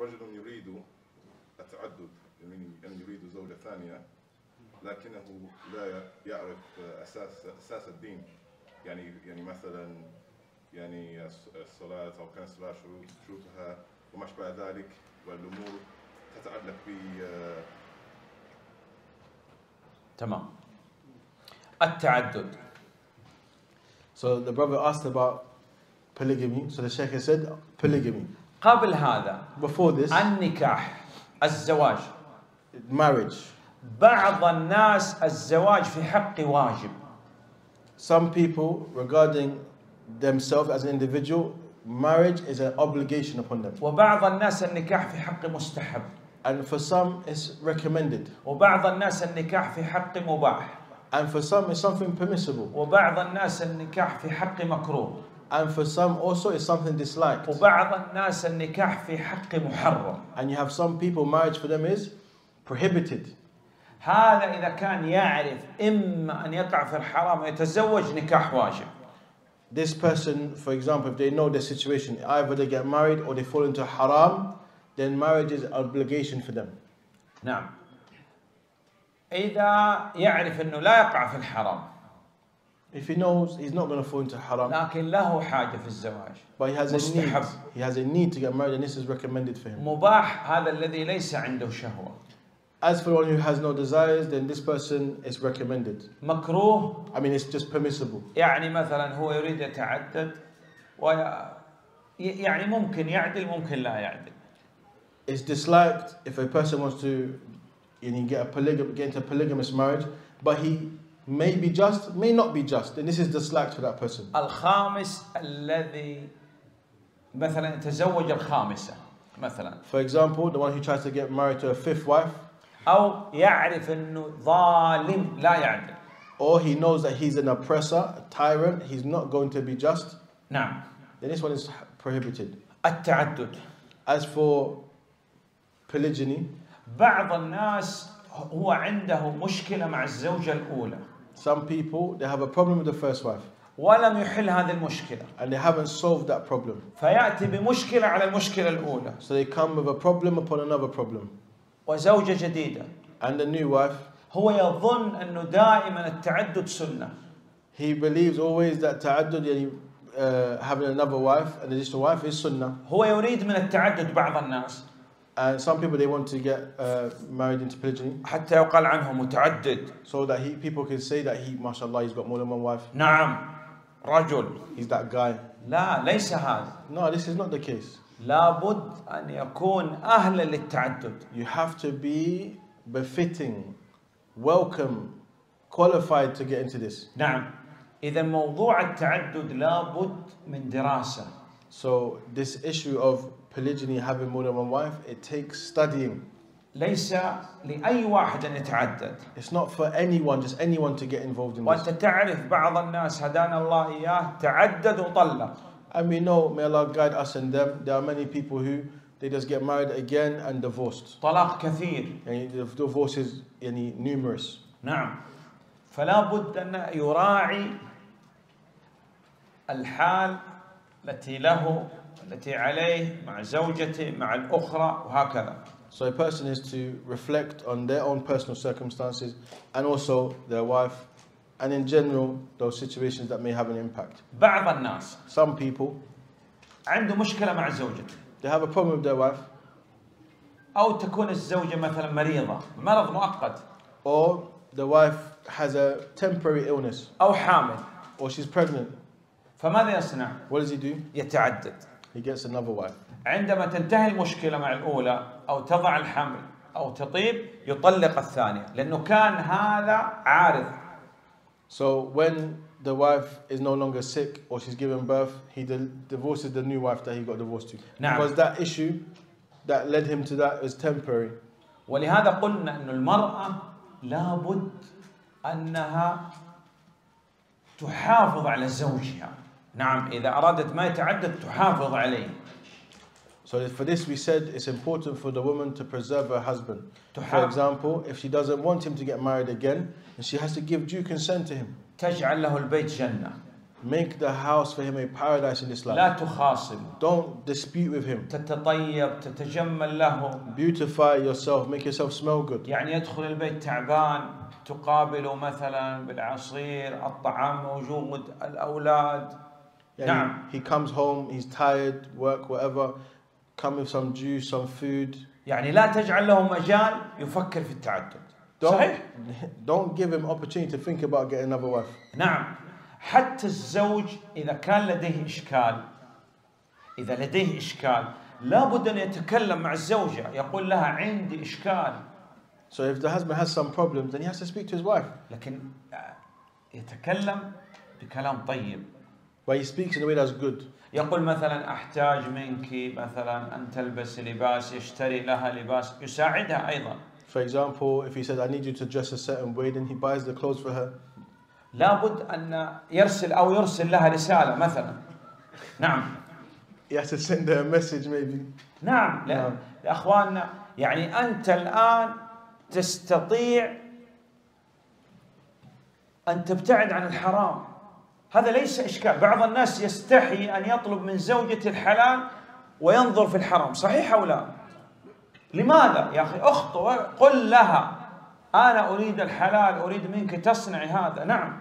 رجل يريد التعدد، يعني يريد زوجة ثانية، لكنه لا يعرف أساس الدين، يعني مثلا يعني الصلاة أو كان الصلاة شروطها وما شابه ذلك، والأمور تتعلق ب تمام. التعدد. So the brother asked about polygamy. So the Sheikh said polygamy. قبل هذا Before this, النكاح، الزواج. marriage. بعض الناس الزواج في حق واجب. Some people, regarding themselves as an individual, marriage is an obligation upon them. وبعض الناس النكاح في حق مستحب. And for some, it's recommended. وبعض الناس النكاح في حق مباح. And for some, it's something permissible. وبعض الناس النكاح في حق مكروه. And for some also, it's something disliked. وبعض الناس النكاح في حق محرم. And you have some people, marriage for them is prohibited. هذا إذا كان يعرف إما أن يقع في الحرام ويتزوج نكاح واجب. This person, for example, if they know their situation, either they get married or they fall into haram, then marriage is an obligation for them. نعم. إذا يعرف أنه لا يقع في الحرام. If he knows he's not going to fall into haram, لكن له حاجة في الزواج. but he has a need. مستحب. He has a need to get married, and this is recommended for him. مباح هذا الذي ليس عنده شهوة. As for the one who has no desires, then this person is recommended. مكروه. I mean, it's just permissible. يعني مثلا هو يريد يتعدد يعني ممكن يعدل ممكن لا يعدل. It's disliked if a person wants to get into a polygamous marriage, but he may be just, may not be just, and this is disliked for that person. الخامس الذي مثلا يتزوج الخامسة مثلا. For example, the one who tries to get married to a fifth wife, أو يعرف إنه ظالم لا يعدل. or he knows that he's an oppressor, a tyrant, he's not going to be just. نعم. Then this one is prohibited. التعدد. As for polygyny, بعض الناس هو عنده مشكلة مع الزوجة الأولى. some people, they have a problem with the first wife, ولم يحل هذه المشكلة. and they haven't solved that problem. فيأتي بمشكلة على المشكلة الأولى. So they come with a problem upon another problem. وزوجة جديدة. And the new wife, هو يظن أنه دائما التعدد سنة. he believes always that ta'addud, having another wife, an additional wife, is sunnah. هو يريد من التعدد بعض الناس. And some people, they want to get married into polygyny, حتى يقال عنه متعدد. so that people can say that mashallah, he's got more than one wife. نعم رجل. He's that guy. لا ليس هذا. No, this is not the case. لابد أن يكون أهلا للتعدد. You have to be befitting, welcome, qualified to get into this. نعم. إذا موضوع التعدد لابد من دراسة. So this issue of polygyny, having more than one wife, it takes studying. ليس لأي واحد أن يتعدد. It's not for anyone, just anyone to get involved in وأنت this. تعرف بعض الناس هدانا الله إياه تعدد وطلق. And we know, may Allah guide us and them, there are many people who they just get married again and divorced. طلاق كثير. And the divorce is numerous. نعم. فلا بد أن يراعي الحال التي له التي عليه مع زوجته مع الأخرى وهكذا. So a person is to reflect on their own personal circumstances and also their wife, and in general those situations that may have an impact. بعض الناس Some people, عنده مشكلة مع زوجته. they have a problem with their wife, أو تكون الزوجة مثلا مريضة مرض مؤقت. or the wife has a temporary illness, أو حامل. or she's pregnant. فماذا يصنع؟ What does he do? يتعدد. He gets another wife. عندما تنتهي المشكلة مع الأولى أو تضع الحمل أو تطيب يطلق الثانية لأنه كان هذا عارض. So when the wife is no longer sick or she's given birth, he divorces the new wife that he got divorced to. نعم. Because that issue that led him to that is temporary. ولهذا قلنا أن المرأة لابد أنها تحافظ على زوجها. نعم إذا أرادت ما يتعدد تحافظ عليه. So for this we said it's important for the woman to preserve her husband. For have- example, if she doesn't want him to get married again, and she has to give due consent to him. تجعل له البيت جنة. Make the house for him a paradise in this life. لا تخاصم. Don't dispute with him. تتطيب، تتجمل له. Beautify yourself, make yourself smell good. يعني يدخل البيت تعبان، تقابله مثلا بالعصير، الطعام موجود، الأولاد. نعم. He comes home, he's tired, work, whatever. Come with some juice, some food. يعني لا تجعل له مجال يفكر في التعدد. صحيح؟ Don't give him opportunity to think about getting another wife. نعم. حتى الزوج إذا كان لديه إشكال، إذا لديه إشكال لابد أن يتكلم مع الزوجة، يقول لها عندي إشكال. So if the husband has some problems, then he has to speak to his wife. لكن يتكلم بكلام طيب. But he speaks in a way that's good. يقول مثلا أحتاج منك مثلا أن تلبس لباس، يشتري لها لباس، يساعدها أيضا. For example, if he says, I need you to dress a certain way, then he buys the clothes for her. لابد أن يرسل لها رسالة مثلا. نعم. He has to send her a message maybe. نعم. يا أخواننا، يعني أنت الآن تستطيع أن تبتعد عن الحرام، هذا ليس إشكال. بعض الناس يستحي أن يطلب من زوجته الحلال وينظر في الحرام، صحيح أو لا؟ لماذا؟ يا أخي أخطو، قل لها أنا أريد الحلال، أريد منك تصنعي هذا. نعم.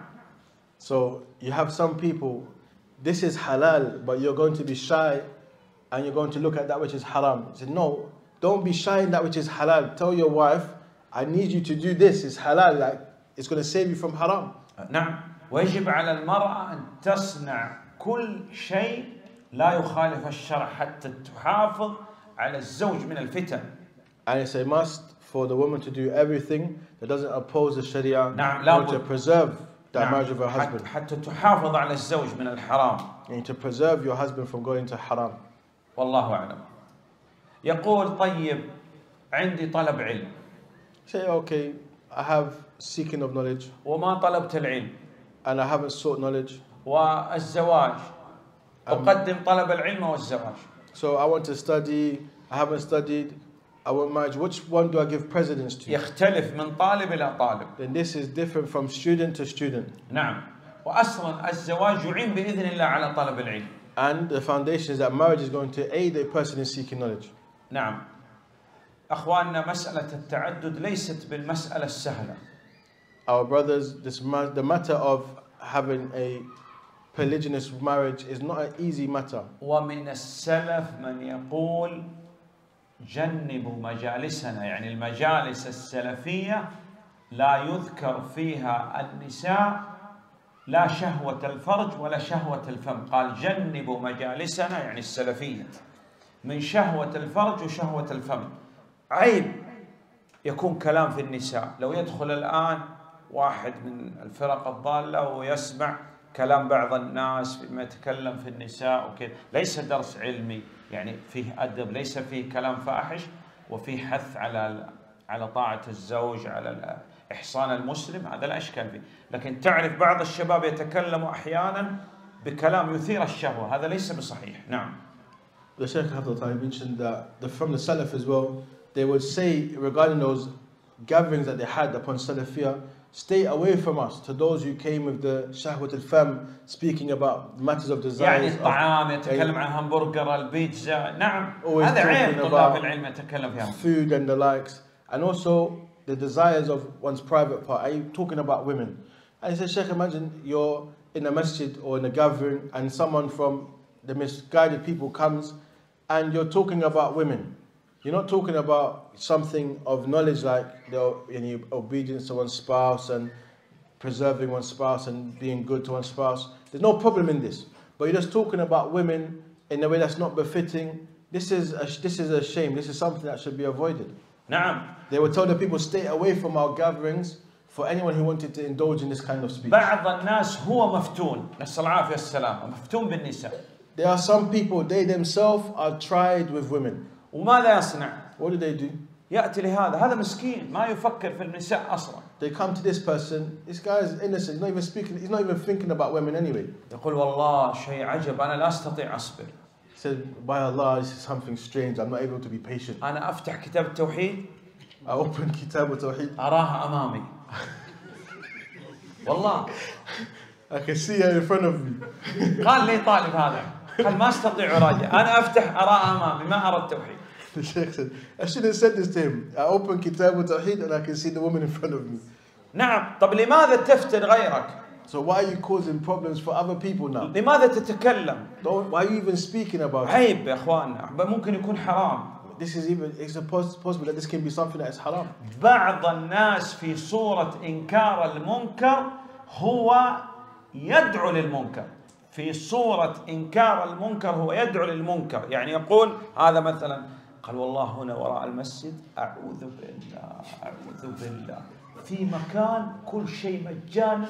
So you have some people, this is halal, but you're going to be shy and you're going to look at that which is haram. He said, no, don't be shy in that which is halal. Tell your wife, I need you to do this, it's halal, like it's going to save you from haram. نعم. ويجب على المرأة أن تصنع كل شيء لا يخالف الشرع حتى تحافظ على الزوج من الفتن. And it's a must for the woman to do everything that doesn't oppose the Sharia نعم. to preserve the marriage of her husband. حتى تحافظ على الزوج من الحرام. And to preserve your husband from going to haram. والله أعلم. يقول طيب عندي طلب علم. Say, okay, I have seeking of knowledge. وما طلبت العلم. And I haven't sought knowledge. والزواج. أقدم طلب العلم والزواج. So I want to study, I haven't studied, I want marriage. Which one do I give precedence to? يختلف من طالب إلى طالب. Then this is different from student to student. نعم. وأصلا الزواج يعين بإذن الله على طلب العلم. And the foundation is that marriage is going to aid a person in seeking knowledge. نعم. أخواننا، مسألة التعدد ليست بالمسألة السهلة. Our brothers, the matter of having a polygynous marriage is not an easy matter. ومن السلف من يقول جنبوا مجالسنا، يعني المجالس السلفية لا يذكر فيها النساء لا شهوة الفرج ولا شهوة الفم. قال جنبوا مجالسنا يعني السلفية من شهوة الفرج وشهوة الفم. عيب يكون كلام في النساء. لو يدخل الآن واحد من الفرق الضالة ويسمع كلام بعض الناس فيما يتكلم في النساء وكذا، ليس درس علمي، يعني فيه أدب، ليس فيه كلام فاحش، وفيه حث على طاعة الزوج، على إحصان المسلم، هذا لا إشكال فيه. لكن تعرف بعض الشباب يتكلم أحيانا بكلام يثير الشهوة، هذا ليس بصحيح. نعم. The Shaykh Hafidh mentioned that from the Salaf as well, they would say regarding those gatherings that they had upon Salafiyah, stay away from us, to those who came with the shahwat al-fam, speaking about matters of desires. يعني الطعام، يتكلم عن همبرجر، البيتزا. نعم. هذا عيب طلاب العلم يتكلم فيها. Food and the likes, and also the desires of one's private part. Are you talking about women? And he said, Sheikh, imagine you're in a masjid or in a gathering and someone from the misguided people comes and you're talking about women. You're not talking about something of knowledge like the obedience to one's spouse and preserving one's spouse and being good to one's spouse. There's no problem in this. But you're just talking about women in a way that's not befitting. This is a shame. This is something that should be avoided. نعم. They would tell the people, stay away from our gatherings for anyone who wanted to indulge in this kind of speech. بعض الناس هو مفتون، نسأل العافية السلامة، مفتون بالنساء. There are some people, they themselves are tried with women. وماذا يصنع؟ What do? يأتي هذا مسكين ما يفكر في النساء أصلا. They come to this person, this guy is innocent, he's not even thinking about women anyway. يقول والله شيء عجب، أنا لا أستطيع أصبر. He said, by Allah, this is something strange, I'm not able to be patient. أنا أفتح كتاب التوحيد، I open Kitab al-Tawheed, أراها أمامي. والله. I can see her in front of me. قال لي طالب هذا قال ما استطيع أراجع أنا أفتح أراها أمامي ما أرى التوحيد. The Sheikh said, I should have said this to him. I open Kitab al-Tawheed and I can see the woman in front of me. نعم. طب لماذا تفتن غيرك؟ So why are you causing problems for other people now? لماذا تتكلم؟ Why are you even speaking about it? عيب يا إخواننا ممكن يكون حرام. This is even, it's possible that this can be something that is haram. بعض الناس في صورة إنكار المنكر هو يدعو للمنكر. في صورة إنكار المنكر هو يدعو للمنكر. يعني يقول هذا مثلا قال والله هنا وراء المسجد أعوذ بالله أعوذ بالله في مكان كل شيء مجانا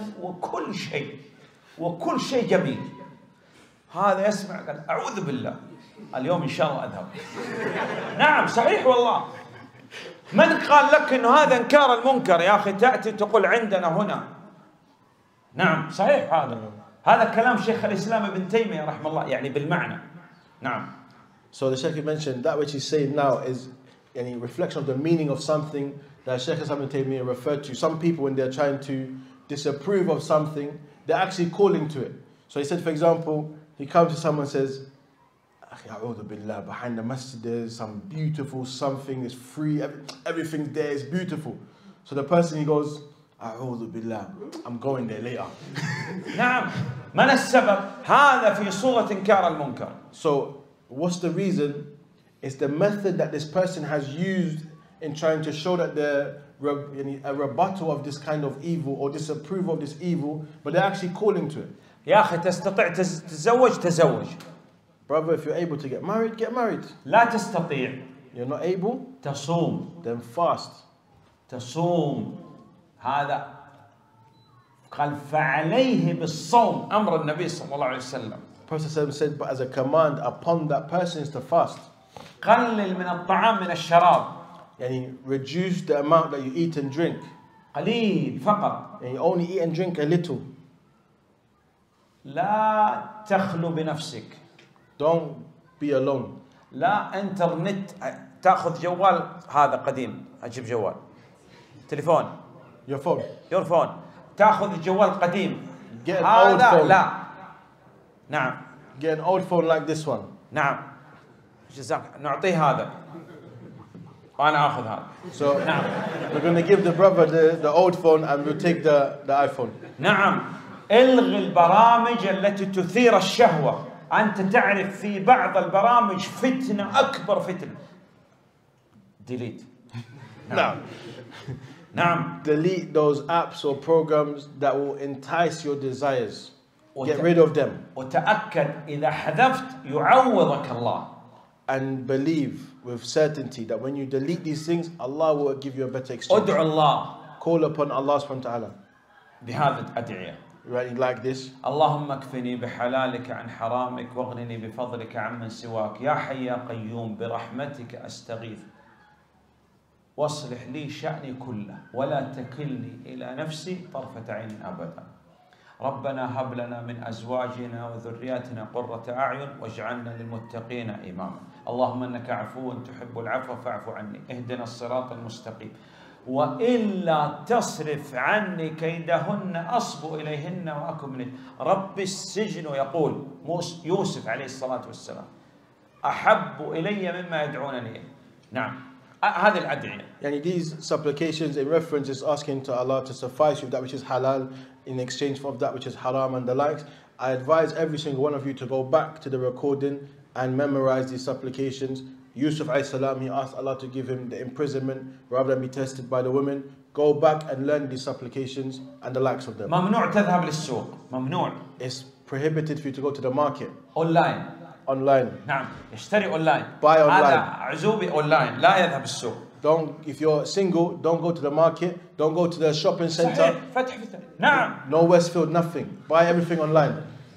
وكل شيء جميل. هذا يسمع قال أعوذ بالله اليوم إن شاء الله أذهب. نعم صحيح والله. من قال لك إنه هذا إنكار المنكر يا أخي؟ تأتي تقول عندنا هنا. نعم صحيح هذا كلام شيخ الإسلام ابن تيمية رحمه الله يعني بالمعنى. نعم. So the Sheikh mentioned that which he's saying now is any reflection of the meaning of something that Sheikh Ibn Taymiyyah referred to. Some people when they're trying to disapprove of something, they're actually calling to it. So he said, for example, he comes to someone and says, A'udhu billah, behind the masjid there's some beautiful something, it's free, everything there is beautiful. So the person he goes, A'udhu billah, I'm going there later. نعم. من السبب؟ هذا في صورة إنكار المنكر. So what's the reason? It's the method that this person has used in trying to show that they're a rebuttal of this kind of evil or disapproval of this evil, but they're actually calling to it. يا أخي تستطيع تزوج. Brother, if you're able to get married, get married. لا تستطيع. You're not able? تصوم. Then fast. تصوم. هذا قال فعليه بالصوم أمر النبي صلى الله عليه وسلم. Prophet said, but as a command upon that person is to fast. قلل من الطعام من الشراب. Yani reduce the amount that you eat and drink. قليل فقط. And you only eat and drink a little. لا تخلو بنفسك. Don't be alone. لا انترنت تأخذ جوال هذا قديم أجيب جوال تليفون. Your phone. Your phone. تأخذ جوال قديم. Get an old هذا phone. لا. نعم. Get an old phone like this one. نعم. جزاك نعطيه هذا. وأنا أخذ هذا. So نعم. we're going to give the brother the old phone and we'll take the iPhone. نعم. الغي البرامج التي تثير الشهوة. أنت تعرف في بعض البرامج فتنة أكبر فتنة. delete. Now, نعم. delete those apps or programs that will entice your desires. Get rid of them. وتأكد إذا حذفت يعوضك الله. And believe with certainty that when you delete these things, Allah will give you a better exchange. ادعو الله. Call upon Allah subhanahu wa ta'ala. بهذا الأدعية. Right, like this. اللهم اكفني بحلالك عن حرامك واغنني بفضلك عمن سواك يا حي يا قيوم برحمتك أستغيث واصلح لي شأني كله ولا تكلني إلى نفسي طرفة عين أبدا. ربنا هب لنا من أزواجنا وذرياتنا قرة أعين واجعلنا للمتقين إماما. اللهم إنك عفو تحب العفو فاعف عني اهدنا الصراط المستقيم وإلا تصرف عني كيدهن أصب إليهن وأكن من رب السجن. يقول يوسف عليه الصلاة والسلام أحب إلي مما يدعونني. نعم هذه الأدعية. Yani these supplications in reference is asking to Allah to suffice with that which is halal in exchange for that which is haram and the likes. I advise every single one of you to go back to the recording and memorize these supplications. Yusuf alayhi salam, he asked Allah to give him the imprisonment rather than be tested by the women. Go back and learn these supplications and the likes of them. ممنوع تذهب للسوق. ممنوع. It's prohibited for you to go to the market. أونلاين. Online. نعم اشتري أونلاين. Buy online. هذا عزوبي أونلاين لا يذهب السوق. If you're single, don't go to the market. Don't go to the shopping center. صحيح. فتح فتح. نعم. No Westfield, nothing. Buy everything online.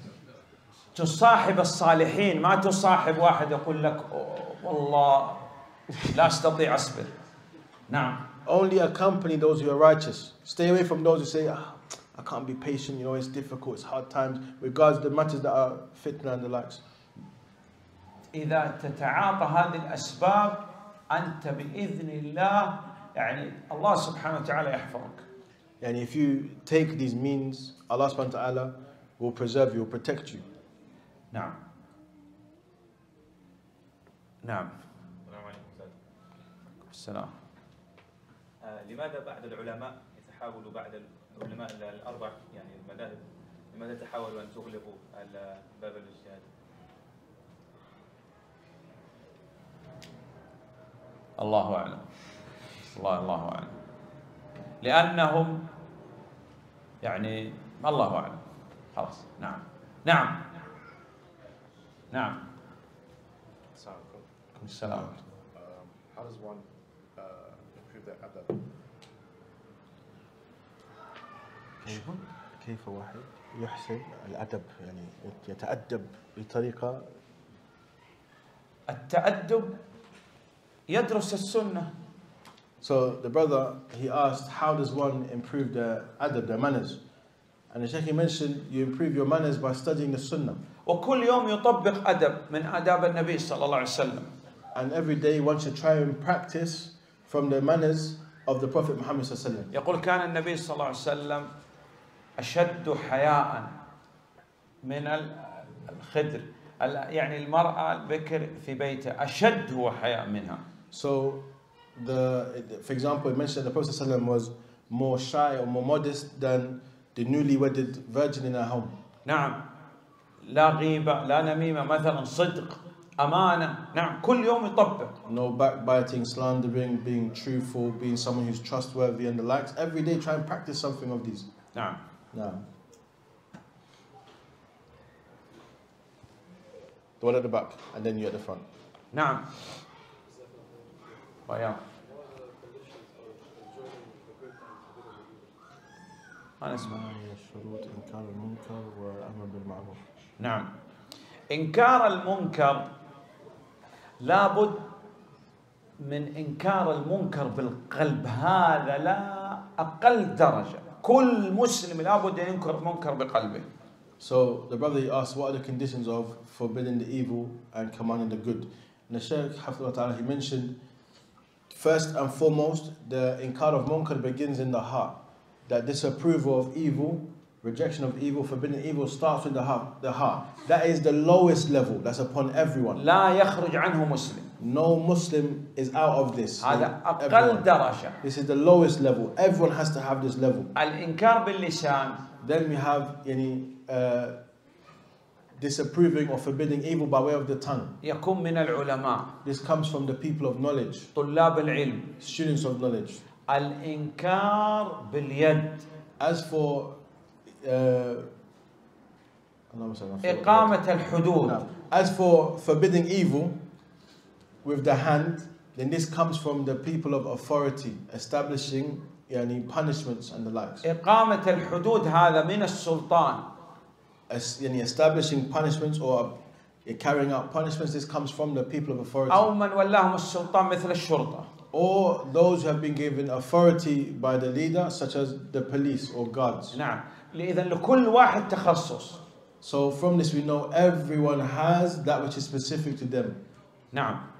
تصاحب الصالحين ما تصاحب واحد يقول لك والله لا أستطيع أصبر. نعم. Only accompany those who are righteous. Stay away from those who say, I can't be patient, it's difficult, it's hard times, regards the matters that are fitna and the likes. إذا تتعاطى هذه الأسباب أنت بإذن الله يعني الله سبحانه وتعالى يحفظك. And if you take these means, Allah subhanahu wa ta'ala will preserve you, will protect you. نعم. نعم. السلام عليكم أستاذ. السلام. لماذا بعد العلماء يتحاولوا بعد العلماء الأربع يعني المذاهب لماذا تحاولوا أن تغلقوا على باب الاجتهاد؟ الله أعلم. الله أعلم. لأنهم يعني الله أعلم. خلاص. نعم. نعم. نعم. السلام. How does one improve their adab? كيف واحد يحسن الأدب يعني يتأدب بطريقة التأدب يدرس السنة. So the brother, he asked, how does one improve their adab, their manners? And the Shaykh, he mentioned, you improve your manners by studying the sunnah. وكل يوم يطبق أدب من آداب النبي صلى الله عليه وسلم. And every day one should try and practice from the manners of the Prophet Muhammad صلى الله عليه وسلم. يقول كان النبي صلى الله عليه وسلم أشد حياء من الخدر، يعني المرأة البكر في بيته أشد هو حياء منها. So for example, it mentioned that the Prophet صلى الله عليه وسلم was more shy or more modest than the newly wedded virgin in her home. نعم. لا غيبة، لا نميمة، مثلا صدق، أمانة. نعم. كل يوم يطبق. No backbiting, slandering, being truthful, being someone who's trustworthy and the likes. Every day try and practice something of these. نعم. No. The one at the back and then you at the front. نعم. ويا. أنا أسمع. شروط إنكار المنكر والأمر بالمعروف. نعم. إنكار المنكر لابد من إنكار المنكر بالقلب، هذا لا أقل درجة. كل مسلم لابد أن ينكر المنكر بقلبه. So the brother, he asked, what are the conditions of forbidding the evil and commanding the good? And the Shaykh, Hafidhullah Ta'ala, he mentioned, first and foremost, the inkar of munkar begins in the heart. That disapproval of evil, rejection of evil, forbidding evil starts with the heart. That is the lowest level. That's upon everyone. لا يخرج عنه مسلم. No Muslim is out of this. هذا أقل Everyone. درجة. This is the lowest level. Everyone has to have this level. الإنكار باللسان. Then we have disapproving or forbidding evil by way of the tongue. يكون من العلماء. This comes from the people of knowledge, طلاب العلم. students of knowledge. الإنكار باليد. As for إقامة الحدود. As for forbidding evil with the hand, then this comes from the people of authority, establishing punishments and the likes. إقامة الحدود هذا من السلطان. Establishing punishments or carrying out punishments, this comes from the people of authority. أو من ولاهم السلطان مثل الشرطة. Or those who have been given authority by the leader, such as the police or guards. نعم. إذن لكل واحد تخصص. So from this we know everyone has that which is specific to them. نعم.